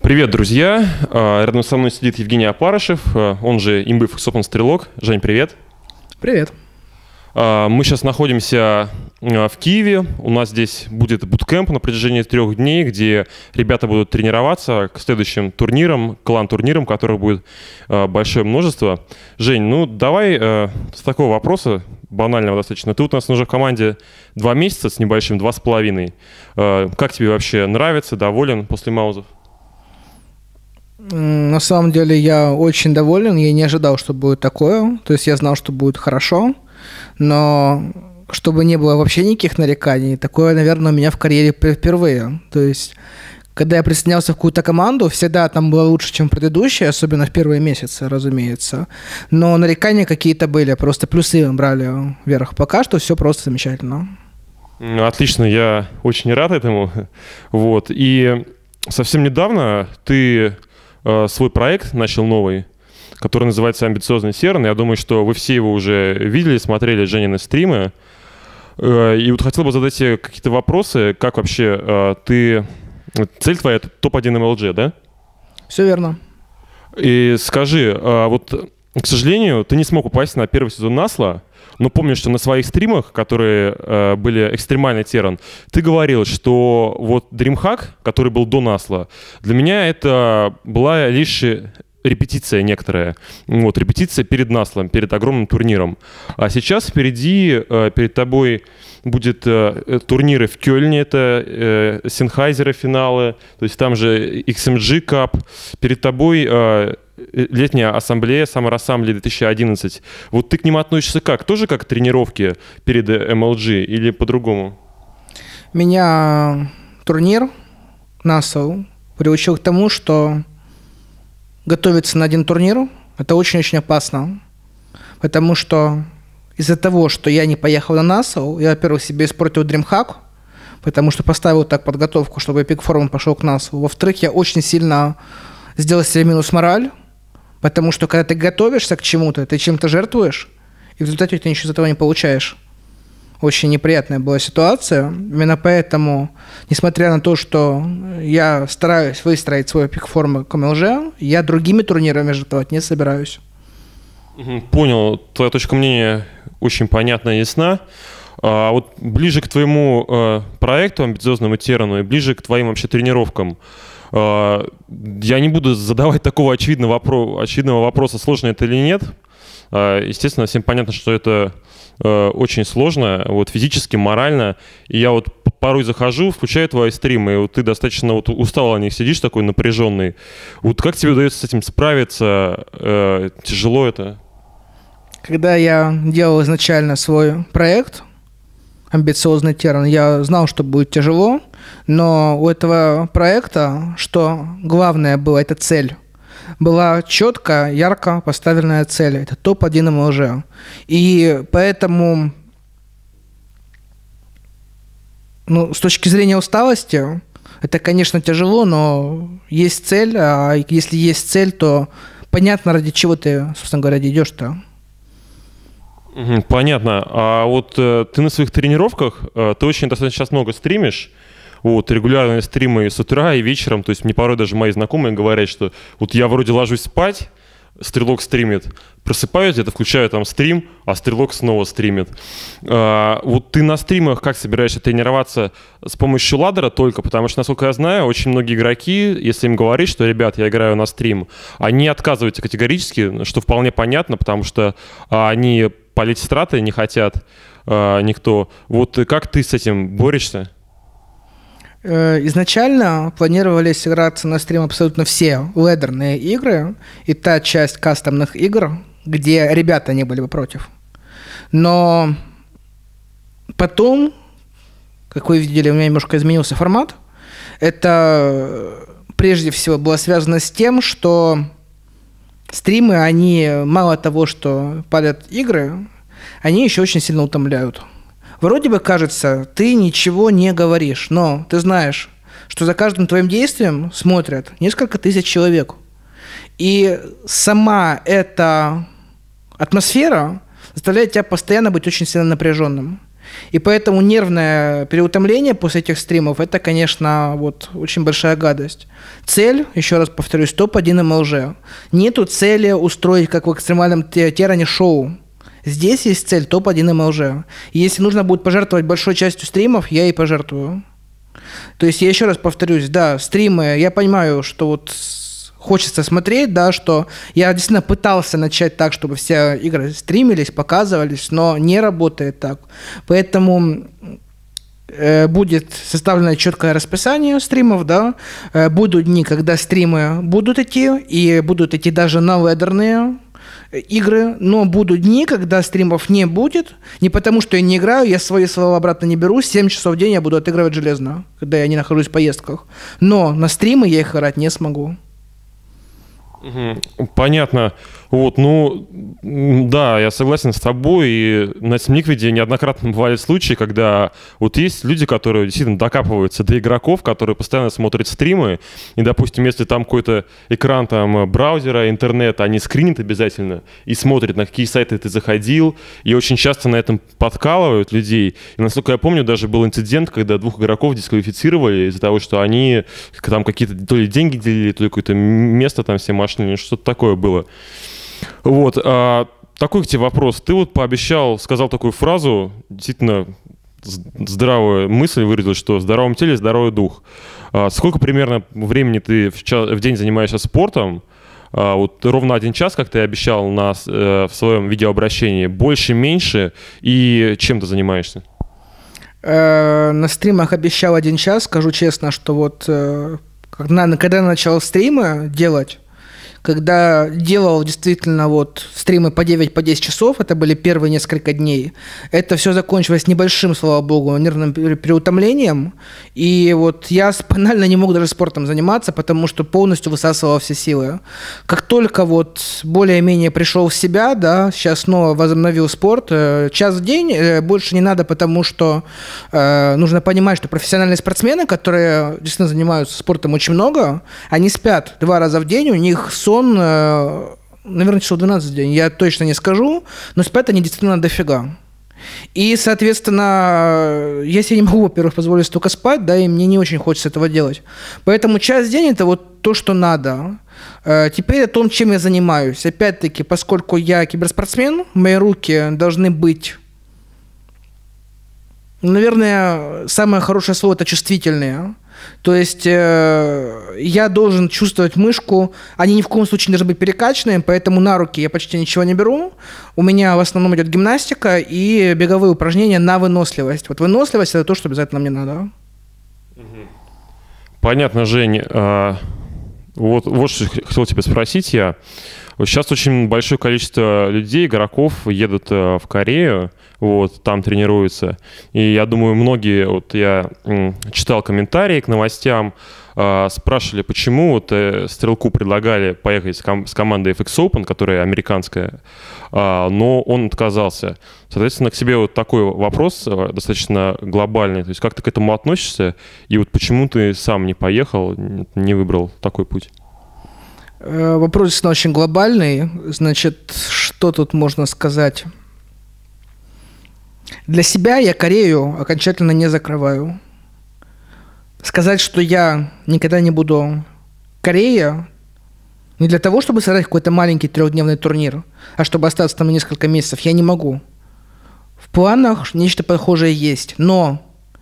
Привет, друзья! Рядом со мной сидит Евгений Опарышев, он же имбыв Сопан Стрелок. Жень, привет! Привет! Мы сейчас находимся в Киеве. У нас здесь будет буткемп на протяжении 3 дней, где ребята будут тренироваться к следующим турнирам, клан-турнирам, которых будет большое множество. Жень, ну давай с такого вопроса, банального достаточно. Ты вот у нас уже в команде 2 месяца с небольшим, 2,5. Как тебе вообще нравится, доволен после Маузов? На самом деле я очень доволен, я не ожидал, что будет такое, то есть я знал, что будет хорошо, но чтобы не было вообще никаких нареканий, такое, наверное, у меня в карьере впервые. То есть, когда я присоединялся в какую-то команду, всегда там было лучше, чем предыдущие, особенно в первые месяцы, разумеется. Но нарекания какие-то были, просто плюсы брали вверх. Пока что все просто замечательно. Отлично, я очень рад этому. Вот. И совсем недавно ты свой проект начал новый, который называется «Амбициозный Терн». Я думаю, что вы все его уже видели, смотрели Женины стримы. И вот хотел бы задать тебе какие-то вопросы. Как вообще ты... Цель твоя — это топ-1 MLG, да? Все верно. И скажи, вот, к сожалению, ты не смог попасть на первый сезон Насла, но помню, что на своих стримах, которые были экстремальный Терран, ты говорил, что вот DreamHack, который был до Насла, для меня это была лишь репетиция некоторая. Вот, репетиция перед Наслом, перед огромным турниром. А сейчас впереди, перед тобой будет турниры в Кёльне, это Сенхайзера финалы, то есть там же XMG Cup. Перед тобой летняя ассамблея, Summer Assembly 2011. Вот ты к ним относишься как? Тоже как к тренировке перед MLG или по-другому? Меня турнир Насл приучил к тому, что готовиться на один турнир – это очень-очень опасно, потому что из-за того, что я не поехал на Насл, я, во-первых, себе испортил DreamHack, потому что поставил так подготовку, чтобы Epic Forum пошел к Наслу. Во-вторых, я очень сильно сделал себе минус мораль, потому что когда ты готовишься к чему-то, ты чем-то жертвуешь, и в результате ты ничего из этого не получаешь. Очень неприятная была ситуация. Именно поэтому, несмотря на то, что я стараюсь выстроить свой пик формы к МЛЖ, я другими турнирами жертвовать не собираюсь. Понял. Твоя точка мнения очень понятна и ясна. А вот ближе к твоему проекту, амбициозному Террану, и ближе к твоим вообще тренировкам, я не буду задавать такого очевидного вопроса, сложно это или нет. Естественно, всем понятно, что это очень сложно, вот физически, морально. И я вот порой захожу, включаю твои стримы, и вот ты достаточно вот устал о них сидишь, такой напряженный. Вот как тебе удается с этим справиться? Тяжело это? Когда я делал изначально свой проект «Амбициозный Терран», я знал, что будет тяжело, но у этого проекта, что главное было, это цель. Была четко, ярко поставленная цель. Это топ-1 МЛЖ. И поэтому, с точки зрения усталости, это, конечно, тяжело, но есть цель. А если есть цель, то понятно, ради чего ты, собственно говоря, идешь-то. Понятно. А вот ты на своих тренировках, ты очень достаточно сейчас много стримишь. Вот, регулярные стримы с утра и вечером, то есть мне порой даже мои знакомые говорят, что вот я вроде ложусь спать, Стрелок стримит, просыпаюсь, где-то включаю там стрим, а Стрелок снова стримит. Вот ты на стримах как собираешься тренироваться с помощью ладдера только? Потому что, насколько я знаю, очень многие игроки, если им говорить, что, ребят, я играю на стрим, они отказываются категорически, что вполне понятно, потому что они палить страты не хотят никто. Вот как ты с этим борешься? Изначально планировались играться на стрим абсолютно все ледерные игры и та часть кастомных игр, где ребята не были бы против. Но потом, как вы видели, у меня немножко изменился формат. Это прежде всего было связано с тем, что стримы, они мало того, что палят игры, они еще очень сильно утомляют. Вроде бы кажется, ты ничего не говоришь, но ты знаешь, что за каждым твоим действием смотрят несколько тысяч человек. И сама эта атмосфера заставляет тебя постоянно быть очень сильно напряженным. И поэтому нервное переутомление после этих стримов – это, конечно, вот очень большая гадость. Цель, еще раз повторюсь, топ-1 МЛЖ. Нету цели устроить, как в экстремальном терране, шоу. Здесь есть цель топ-1 МЛЖ. И если нужно будет пожертвовать большой частью стримов, я и пожертвую. То есть я еще раз повторюсь, да, стримы, я понимаю, что вот хочется смотреть, да, что я действительно пытался начать так, чтобы все игры стримились, показывались, но не работает так. Поэтому будет составлено четкое расписание стримов, да, будут дни, когда стримы будут идти, и будут идти даже на ледерные игры, но будут дни, когда стримов не будет, не потому что я не играю, я свои слова обратно не беру, 7 часов в день я буду отыгрывать железно, когда я не нахожусь в поездках, но на стримы я их играть не смогу. Понятно. Вот, ну, да, я согласен с тобой. И на Team Liquid неоднократно бывали случаи, когда вот есть люди, которые действительно докапываются до игроков, которые постоянно смотрят стримы, и, допустим, если там какой-то экран там браузера, интернета, они скринят обязательно и смотрят, на какие сайты ты заходил, и очень часто на этом подкалывают людей. И, насколько я помню, даже был инцидент, когда 2 игроков дисквалифицировали из-за того, что они там какие-то то ли деньги делили, то ли какое-то место там все машины, что-то такое было. Вот, такой к тебе вопрос. Ты вот пообещал, сказал такую фразу, действительно здравую мысль выразил, что в здоровом теле здоровый дух. Сколько примерно времени ты в день занимаешься спортом? Вот ровно 1 час, как ты обещал в своем видеообращении. Больше, меньше? И чем ты занимаешься? На стримах обещал 1 час. Скажу честно, что вот когда я начал стримы делать, когда делал действительно вот стримы по 9, по 10 часов, это были первые несколько дней, это все закончилось небольшим, слава богу, нервным переутомлением, и вот я банально не мог даже спортом заниматься, потому что полностью высасывал все силы. Как только вот более-менее пришел в себя, да, сейчас снова возобновил спорт, час в день больше не надо, потому что нужно понимать, что профессиональные спортсмены, которые действительно занимаются спортом очень много, они спят 2 раза в день, у них сон, наверное, часов 12 в день, я точно не скажу, но спят они действительно дофига. И, соответственно, я себе не могу, во-первых, позволить столько спать, да, и мне не очень хочется этого делать. Поэтому час в день – это вот то, что надо. Теперь о том, чем я занимаюсь. Опять-таки, поскольку я киберспортсмен, мои руки должны быть, наверное, самое хорошее слово – это чувствительные. То есть я должен чувствовать мышку, они ни в коем случае не должны быть перекачанные, поэтому на руки я почти ничего не беру. У меня в основном идет гимнастика и беговые упражнения на выносливость. Вот выносливость – это то, что обязательно мне надо. Понятно, Жень. Вот что хотел тебя спросить я. Сейчас очень большое количество людей, игроков едут в Корею, вот, там тренируются. И я думаю, многие, вот я читал комментарии к новостям, спрашивали, почему вот Стрелку предлагали поехать с командой FX Open, которая американская, но он отказался. Соответственно, к себе вот такой вопрос достаточно глобальный. То есть как ты к этому относишься? И вот почему ты сам не поехал, не выбрал такой путь? Вопрос действительно очень глобальный. Значит, что тут можно сказать? Для себя я Корею окончательно не закрываю. Сказать, что я никогда не буду Корея, не для того, чтобы сыграть какой-то маленький 3-дневный турнир, а чтобы остаться там на несколько месяцев, я не могу. В планах нечто похожее есть, но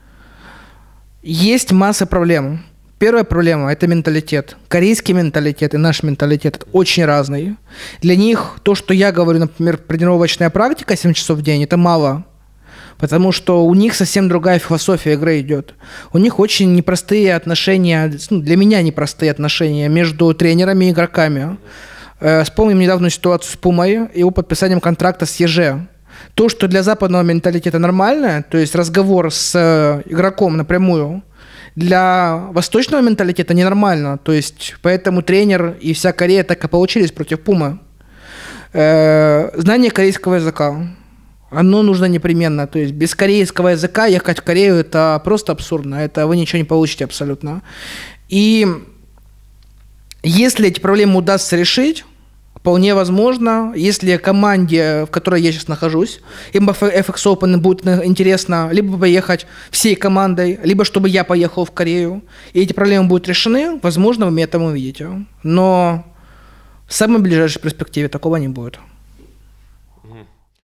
есть масса проблем. Первая проблема – это менталитет. Корейский менталитет и наш менталитет очень разный. Для них то, что я говорю, например, тренировочная практика 7 часов в день – это мало. Потому что у них совсем другая философия игры идет. У них очень непростые отношения, для меня непростые отношения между тренерами и игроками. Вспомним недавнюю ситуацию с Пумой и его подписанием контракта с ЕЖ. То, что для западного менталитета нормально, то есть разговор с игроком напрямую, для восточного менталитета ненормально. То есть поэтому тренер и вся Корея так и получились против Пумы. Знание корейского языка. Оно нужно непременно. То есть без корейского языка ехать в Корею – это просто абсурдно. Это вы ничего не получите абсолютно. И если эти проблемы удастся решить, Вполне возможно, если команде, в которой я сейчас нахожусь, им FX Open будет интересно либо поехать всей командой, либо чтобы я поехал в Корею, и эти проблемы будут решены, возможно, вы меня там увидите. Но в самой ближайшей перспективе такого не будет.